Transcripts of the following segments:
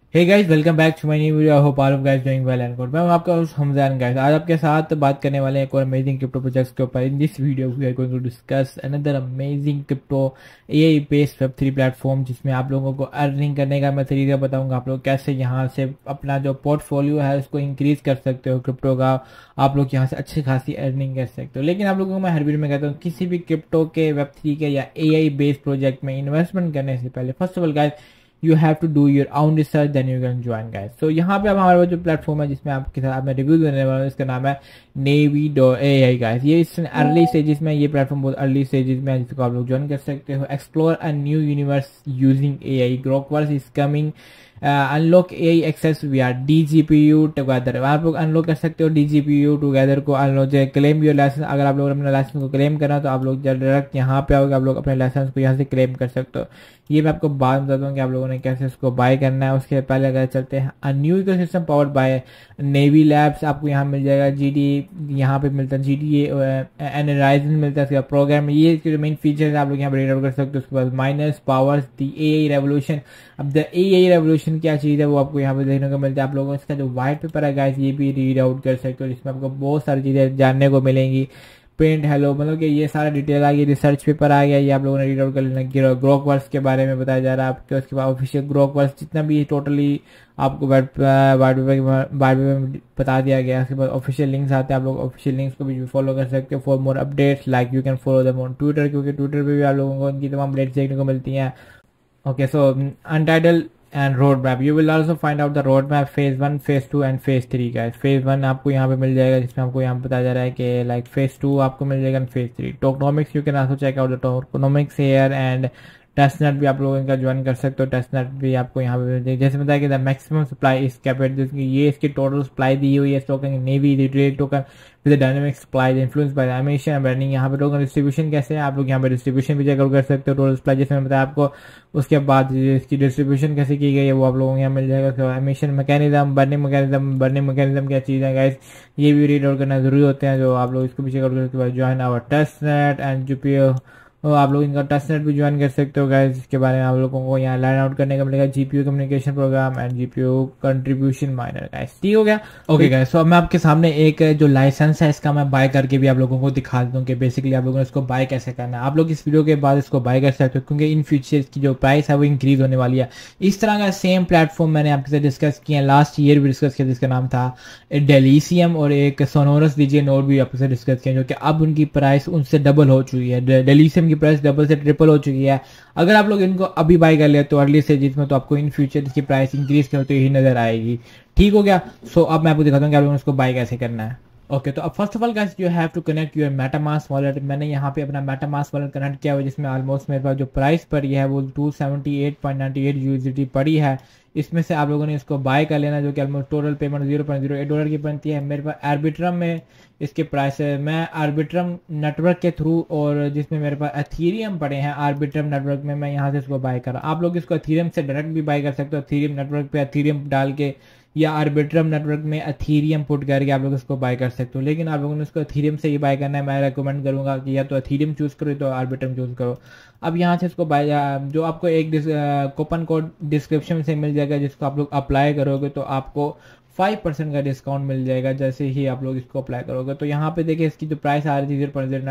Hey guys, welcome back to my new video. I hope all of guys doing well and good. मैं हूं आपका host Hamzan. Guys, आज आपके साथ बात करने वाले हैं एक और अमेजिंग क्रिप्टो प्रोजेक्ट्स के ऊपर। In this video we are going to discuss another amazing crypto AI based web 3 platform, जिसमें आप लोगों को अर्निंग करने का मैं तरीका बताऊंगा। आप लोग कैसे यहां से अपना जो पोर्टफोलियो है उसको इंक्रीज कर सकते हो क्रिप्टो का। आप लोग यहां से अच्छी खासी अर्निंग कर सकते हो। लेकिन आप लोगों को मैं हर वीडियो में कहता हूँ, किसी भी क्रिप्टो के वेब 3 के या एआई बेस्ड प्रोजेक्ट में इन्वेस्टमेंट करने से पहले first of all guys you have to do your own research, then you can join guys. तो यहाँ पे अब हमारे पास जो प्लेटफॉर्म है जिसमें आपके साथ मैं रिव्यू देने वाला हूँ, इसका नाम है Navi.ai गाइस। ये इस अर्ली स्टेजेस में, ये प्लेटफॉर्म बहुत अर्ली स्टेजेस में है, जिसको आप लोग ज्वाइन कर सकते हो। Explore a new universe using AI, Grokverse is coming, unlock AI access we are DGPU together. आप लोग अनलॉक कर सकते हो डीजीपीयू टुगेदर को। अनलॉक क्लेम योर लाइसेंस, अगर आप लोग अपने लाइसेंस को क्लेम करना तो आप लोग डायरेक्ट यहाँ पे आओगे, आप लोग अपने लाइसेंस को यहाँ से क्लेम कर सकते हो। ये मैं आपको बात बताता हूँ कि आप लोगों ने कैसे इसको बाय करना है। उसके पहले अगर चलते हैं, a new ecosystem powered by Navy Labs, आपको यहाँ मिल जाएगा जीडी, यहाँ पे मिलता है जीडी एनराइजन मिलता है इसका प्रोग्राम। ये इसके जो मेन फीचर्स आप लोग यहाँ पे रीड आउट कर सकते हो। उसके बाद miners powers the AI revolution. अब द एआई रेवोल्यूशन क्या चीज़ है वो आपको यहाँ पे देखने को मिलता है। आप लोगों को इसका जो व्हाइट पेपर है गाइस, ये भी रीड आउट कर सकते हो, जिसमें आपको बहुत सारी चीज़ें जानने को मिलेंगी। पेंट हेलो, मतलब कि ये सारा डिटेल आ गया, रिसर्च पेपर आ गया, ये आप लोगों ने रीड आउट कर लेना। ग्रोकवर्स के बारे में बताया जा रहा है आपके। उसके बाद ऑफिशियल ग्रोकवर्स जितना भी टोटली आपको वाइट में बता दिया गया। उसके बाद ऑफिशियल लिंक्स आते हैं, आप लोग ऑफिशियल लिंक्स को भी फॉलो कर सकते हो for more updates. Like you can follow them on Twitter, क्योंकि ट्विटर पे भी आप लोगों को इनकी तमाम अपडेट्स देखने को मिलती हैं। Okay, so untitled and roadmap. You will also find out the roadmap phase 1, phase 2 and phase 3 guys. phase 1 आपको यहाँ पे मिल जाएगा, जिसमें आपको यहाँ पे बताया जा रहा है कि लाइक phase 2 आपको मिल जाएगा, phase 3 tokenomics. You can also check out the tokenomics here and testnet भी आप लोग इनका ज्वाइन कर सकते हो। टेस्टनेट भी आपको यहाँ पे जैसे बताया कि द मैक्सिमम सप्लाई इस कैपेड, ये इसकी टोटल सप्लाई दी हुई है token Navy retail token with dynamic supply influence by emission and burning. यहाँ पे टोकन डिस्ट्रीब्यूशन कैसे है, आप लोग यहाँ पे डिस्ट्रीब्यूशन भी चेकआउट कर सकते हो। टोटल सप्लाई जैसे मैं बताया आपको, उसके बाद इसकी डिस्ट्रीब्यूशन कैसे की गई है वो आप लोगों को यहाँ मिल जाएगा। एमिशन मैकेनिज्म, बर्निंग मैकेनिज्म क्या चीज़ है गाइस, ये भी रीड आउट करना जरूरी होते हैं, जो आप लोग इसको भी चेकआउट करके बाद join our testnet and GPO. तो आप लोग इनका टेस्टनेट भी ज्वाइन कर सकते हो गाइस। इसके बारे में आप लोगों को यहाँ लाइन आउट करने का मिलेगा, GPU communication program and GPU contribution miner guys. ठीक हो गया। ओके गाइस, तो अब मैं आपके सामने एक जो लाइसेंस है इसका मैं बाय करके भी आप लोगों को दिखा देता हूँ कि बेसिकली आप लोगों ने इसको बाय कैसे करना है। आप लोग इस वीडियो के बाद इसको बाय कर सकते हो, क्योंकि इन फ्यूचर इसकी जो प्राइस है वो इंक्रीज होने वाली है। इस तरह का सेम प्लेटफॉर्म मैंने आपके साथ डिस्कस किया, लास्ट ईयर भी डिस्कस किया, जिसका नाम था डेलीसियम, और एक सोनोरस डीजे नोड भी आपके साथ डिस्कस किया, जो कि अब उनकी प्राइस उनसे डबल हो चुकी है। डेलीसियम की प्राइस डबल से ट्रिपल हो चुकी है। अगर आप लोग इनको अभी बाय कर ले तो अर्ली स्टेजेस में, तो आपको इन फ्यूचर इसकी प्राइस इंक्रीज करते ही नजर आएगी। ठीक हो गया। सो अब मैं आपको दिखाता हूँ कि आप लोगों ने इसको बाय कैसे करना है। ओके, तो अब first of all guys you have to connect your MetaMask wallet. मैंने यहाँ पे अपना मेटामास्क वॉलेट कनेक्ट किया हुआ, जिसमें ऑलमोस्ट मेरे पास जो प्राइस पड़ी है वो 278.98 यूएसडी पड़ी है। इसमें से आप लोगों ने इसको बाय कर लेना, जो कि ऑलमोस्ट टोटल पेमेंट $0.08 की बनती है। मेरे पास आर्बिट्रम में इसके प्राइस है, मैं आर्बिट्रम नेटवर्क के थ्रू, और जिसमें मेरे पास एथीरियम पड़े हैं आर्बिट्रम नेटवर्क में, मैं यहाँ से इसको बाय कर रहा हूँ। आप लोग इसको एथीरियम से डायरेक्ट भी बाय कर सकते हो, एथीरियम नेटवर्क पे एथीरियम डाल के, या आर्बिट्रम नेटवर्क में एथीरियम पुट करके आप लोग इसको बाय कर सकते हो। लेकिन आप लोगों ने इसको एथीरियम से ही बाय करना है। मैं रेकमेंड करूंगा कि या तो एथीरियम चूज करो तो आर्बिट्रम चूज करो। अब यहाँ से इसको बाय, जो आपको एक कूपन कोड डिस्क्रिप्शन से मिल जाएगा, जिसको आप लोग अप्लाई करोगे तो आपको 5% का डिस्काउंट मिल जाएगा जैसे ही आप लोग इसको अप्लाई करोगे। तो यहाँ पे देखिए इसकी जो प्राइस आ रही थी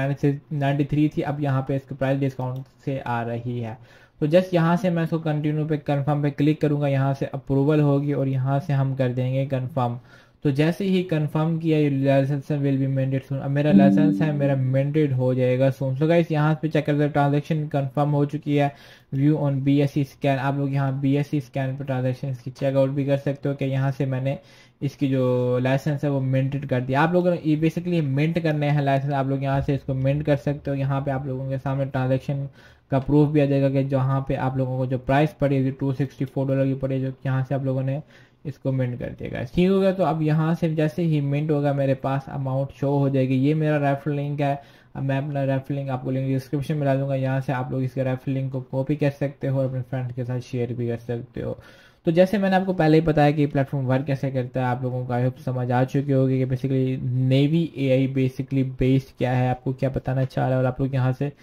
0.09 थी, अब यहाँ पे इसकी प्राइस डिस्काउंट से आ रही है। तो जस्ट यहाँ से मैं इसको कंटिन्यू पे कंफर्म पे क्लिक करूंगा, यहाँ से अप्रूवल होगी और यहाँ से हम कर देंगे कंफर्म। तो जैसे ही कंफर्म किया, license will be minted soon. अब मेरा लाइसेंस है, मेरा मेंटेड हो जाएगा सून। सो गाइस यहाँ पे चेक करते हैं, ट्रांजैक्शन कंफर्म हो चुकी है। व्यू ऑन बीएससी स्कैन, आप लोग यहाँ बीएससी स्कैन पर ट्रांजैक्शन की चेकआउट भी कर सकते हो कि यहाँ से मैंने इसकी जो लाइसेंस है वो मिंटेड कर दिया। आप लोगों ने ये बेसिकली मिंट करने हैं लाइसेंस, आप लोग यहाँ से इसको मिंट कर सकते हो। यहाँ पे आप लोगों के सामने ट्रांजैक्शन का प्रूफ भी आ जाएगा कि जहाँ पे आप लोगों को जो प्राइस पड़ी $264 की पड़ी, जो यहाँ से आप लोगों ने इसको मिंट कर दिएगा। ठीक हो गया। तो अब यहाँ से जैसे ही मिंट होगा मेरे पास अमाउंट शो हो जाएगी। ये मेरा रेफरल लिंक है। अब मैं अपना रेफरल लिंक आपको लिंक डिस्क्रिप्शन में डाल दूंगा, यहाँ से आप लोग इसके रेफरल लिंक को कॉपी कर सकते हो और अपने फ्रेंड के साथ शेयर भी कर सकते हो। तो जैसे मैंने आपको पहले ही बताया कि प्लेटफॉर्म वर्क कैसे करता है, आप लोगों को आई होप समझ आ चुकी होगी कि basically Navy AI basically based क्या है, आपको क्या बताना चाह रहा है और आप लोग यहाँ से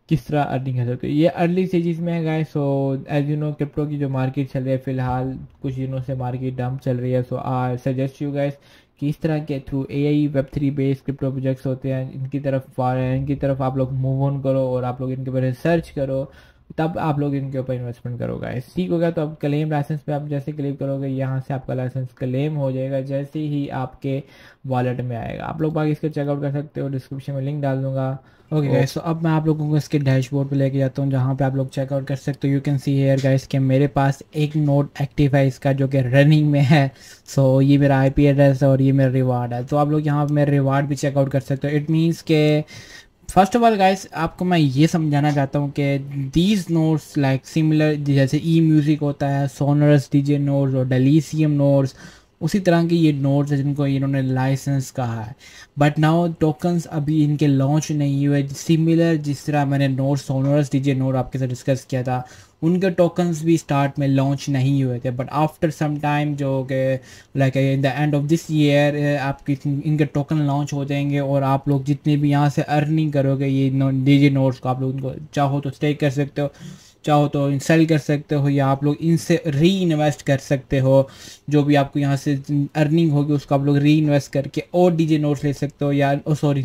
किस तरह अर्निंग कर सकते हो। ये अर्ली स्टेजेस में है guys. So as you know crypto की जो मार्केट चल रही है फिलहाल कुछ दिनों से मार्केट डंप चल रही है। So I suggest you guys कि इस तरह के थ्रू एआई वेब3 बेस्ड क्रिप्टो प्रोजेक्ट्स होते हैं इनकी तरफ आप लोग मूव ऑन करो और आप लोग इनके बारे में सर्च करो, तब आप लोग इनके ऊपर इन्वेस्टमेंट करोगे। ठीक हो गया। तो अब क्लेम लाइसेंस पे आप जैसे क्लिक करोगे यहाँ से आपका लाइसेंस क्लेम हो जाएगा जैसे ही आपके वॉलेट में आएगा। आप लोग बाकी इसको चेकआउट कर सकते हो, डिस्क्रिप्शन में लिंक डाल दूंगा। ओके गाइस, तो अब मैं आप लोगों को इसके डैशबोर्ड पे लेके जाता हूँ जहाँ पे आप लोग चेकआउट कर सकते हो। You can see here guys कि मेरे पास एक नोड एक्टिव है इसका जो कि रनिंग में है। सो ये मेरा आईपी एड्रेस है और ये मेरा रिवार्ड है। तो आप लोग यहाँ पे मेरा रिवार्ड भी चेकआउट कर सकते हो। इट मीन्स के फर्स्ट ऑफ ऑल गाइस आपको मैं ये समझाना चाहता हूँ कि दीज नोड्स लाइक सिमिलर जैसे ई म्यूज़िक होता है, सोनरस डीजे नोड्स और डेलीसियम नोड्स, उसी तरह के ये नोड्स हैं जिनको इन्होंने लाइसेंस कहा है। बट नाउ टोकन्स अभी इनके लॉन्च नहीं हुए। सिमिलर जिस तरह मैंने नोड सोनरस डीजे नोड आपके साथ डिस्कस किया था, उनके टोकन्स भी स्टार्ट में लॉन्च नहीं हुए थे। बट आफ्टर सम टाइम जो कि like in the end of this year आपके इनके टोकन लॉन्च हो जाएंगे और आप लोग जितने भी यहाँ से अर्निंग करोगे ये डीजे नोड्स को आप लोग उनको चाहो तो स्टेक कर सकते हो, चाहो तो सेल कर सकते हो, या आप लोग इनसे री इन्वेस्ट कर सकते हो। जो भी आपको यहाँ से अर्निंग होगी उसको आप लोग री इन्वेस्ट करके और डीजे नोट्स ले सकते हो, या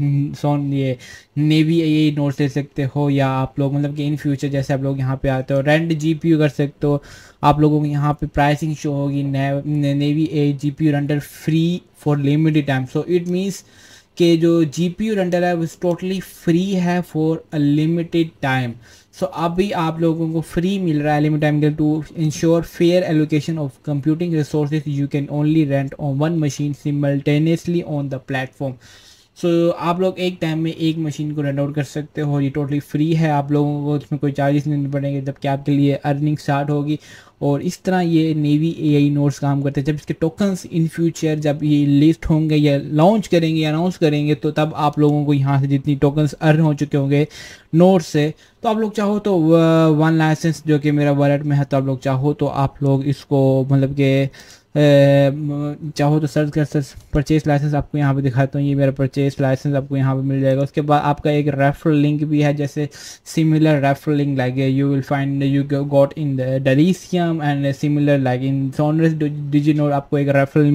ये नेवी ये नोट्स ले सकते हो, या आप लोग मतलब कि इन फ्यूचर जैसे आप लोग यहाँ पे आते हो रेंट जीपीयू कर सकते हो। आप लोगों को यहाँ पे प्राइसिंग शो होगी Navy A GPU rental free for limited time. So it means कि जो जीपीयू रेंटल है वो टोटली फ्री है for a limited time. So अभी आप लोगों को फ्री मिल रहा है लिमिटेड टाइम के to ensure fair allocation of computing resources you can only rent on one machine simultaneously on the platform. So आप लोग एक टाइम में एक मशीन को रेंट आउट कर सकते हो। ये टोटली फ्री है, आप लोगों को उसमें कोई चार्जेस नहीं पड़ेंगे जबकि आपके लिए अर्निंग स्टार्ट होगी। और इस तरह ये नेवी एआई नोड्स काम करते हैं। जब इसके टोकन्स इन फ्यूचर जब ये लिस्ट होंगे या लॉन्च करेंगे या अनाउंस करेंगे तो तब आप लोगों को यहाँ से जितनी टोकन्स अर्न हो चुके होंगे नोड्स से, तो आप लोग चाहो तो वन लाइसेंस जो कि मेरा वॉलेट में है, तो आप लोग चाहो तो आप लोग इसको मतलब कि चाहो तो सर्च कर परचेस लाइसेंस आपको यहाँ पे दिखाता हूँ। ये मेरा परचेस लाइसेंस आपको यहाँ पे मिल जाएगा। उसके बाद आपका एक रेफरल लिंक भी है, जैसे similar referral link like you will find you got in the Delicium and similar like in Sonorous Diginode. आपको एक रेफरल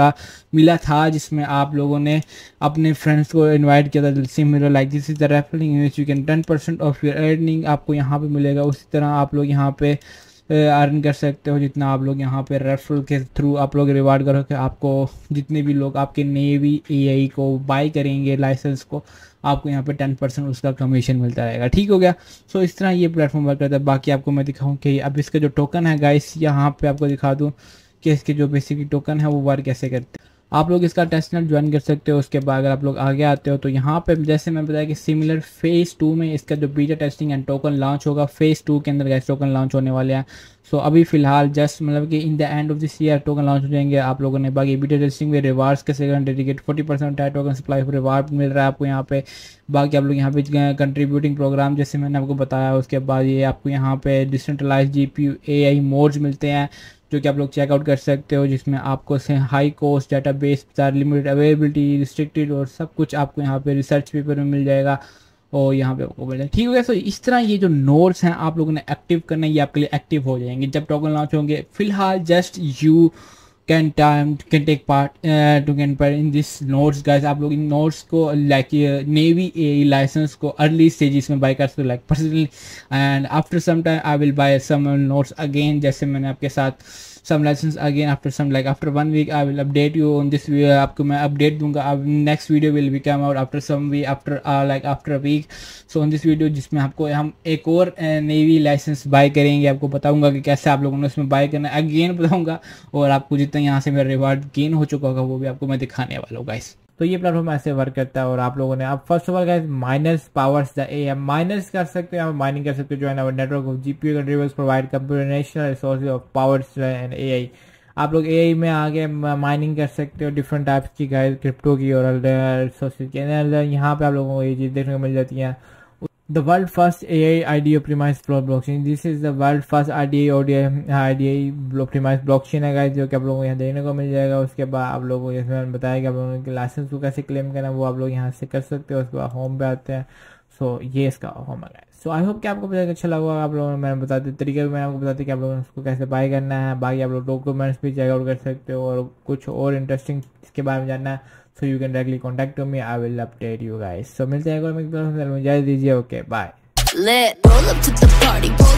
मिला था जिसमें आप लोगों ने अपने फ्रेंड्स को इन्वाइट किया था। Similar like this is the referral link you can 10% off your earning आपको यहाँ पे मिलेगा। उसी तरह आप लोग यहाँ पे अर्न कर सकते हो जितना आप लोग यहाँ पे रेफरल के थ्रू आप लोग रिवार्ड करोगे। आपको जितने भी लोग आपके नेवी एआई को बाय करेंगे लाइसेंस को, आपको यहाँ पे 10% उसका कमीशन मिलता रहेगा। ठीक हो गया। सो इस तरह ये प्लेटफॉर्म वर्क करता है। बाकी आपको मैं दिखाऊँ कि अब इसका जो टोकन है गाइस यहाँ पे आपको दिखा दूँ कि इसके जो बेसिक टोकन है वो वर्क कैसे करते हैं। आप लोग इसका टेस्टनेट ज्वाइन कर सकते हो। उसके बाद अगर आप लोग आगे आते हो तो यहाँ पे जैसे मैं बताया कि सिमिलर फेज़ 2 में इसका जो beta testing and token launch होगा। फेज़ 2 के अंदर गैस टोकन लॉन्च होने वाले हैं। सो अभी फिलहाल जस्ट मतलब कि in the end of this year token launch हो जाएंगे आप लोगों ने। बाकी बीटा टेस्टिंग में रिवार्ड्स के second dedicate 40% tight token supply reward मिल रहा है आपको यहाँ पे। बाकी आप लोग यहाँ पे कंट्रीब्यूटिंग प्रोग्राम जैसे मैंने आपको बताया, उसके बाद ये आपको यहाँ पे डिसेंट्रलाइज जीपीयू एआई मोड्स मिलते हैं जो कि आप लोग चेकआउट कर सकते हो, जिसमें आपको से high cost database limited availability restricted और सब कुछ आपको यहाँ पे रिसर्च पेपर में मिल जाएगा और यहाँ पे आपको मिल जाएगा। ठीक हो गया। सो इस तरह ये जो नोड्स हैं आप लोगों ने एक्टिव करना है, ये आपके लिए एक्टिव हो जाएंगे जब टोकन लॉन्च होंगे। फिलहाल just you can take part to can part in this notes guys. आप लोग इन नोट्स को लाइक नेवी ए लाइसेंस को अर्ली स्टेजेस में बाय कर सकते हो like personally, and after some time I will buy some notes again. जैसे मैंने आपके साथ some license again after some like after 1 week I will update you on this video। आपको मैं अपडेट दूंगा। अब next video will be come out after some week after like after a week। So on this video जिसमें आपको हम एक और navy licence bye करेंगे, आपको बताऊंगा कि कैसे आप लोगों ने उसमें बाय करना है, अगेन बताऊंगा। और आपको जितना यहाँ से मेरा रिवार्ड गेन हो चुका होगा वो भी आपको मैं दिखाने वाला हूँ गाइस। तो ये प्लेटफॉर्म ऐसे वर्क करता है। और आप लोगों ने अब first of all guys miners powers the AI miners कर सकते हो, माइनिंग कर सकते हो। Join our network of GPU contributors provide computational resources of powers and AI. आप लोग एआई में आगे माइनिंग कर सकते हो डिफरेंट टाइप्स की गाइस क्रिप्टो की और रिसोर्सेज के अंदर। यहाँ पे आप लोगों को ये चीज़ देखने को मिल जाती है। The world first AI IDA optimized blockchain। This is the world first IDA optimized blockchain है गाइस, जो कि आप लोगों को यहाँ देखने को मिल जाएगा। उसके बाद आप लोगों को जैसे मैंने बताया कि आप लोगों के लाइसेंस को कैसे क्लेम करना है वो आप लोग यहाँ से कर सकते हो। उसके बाद होम पे आते हैं। सो ये इसका फॉर्मूला है। सो आई होप कि आपको पता अच्छा लगा होगा। आप लोगों ने मैंने बता दिया तरीके, मैंने आपको बताया कि आप लोगों ने उसको कैसे बाय करना है। बाकी आप लोग डॉक्यूमेंट्स भी चेकआउट कर सकते हो और कुछ और इंटरेस्टिंग इसके बारे में जानना है so you can directly contact me, I will update you guys. So मिलते हैं एक और, इजाज़त दीजिए, ओके बाय।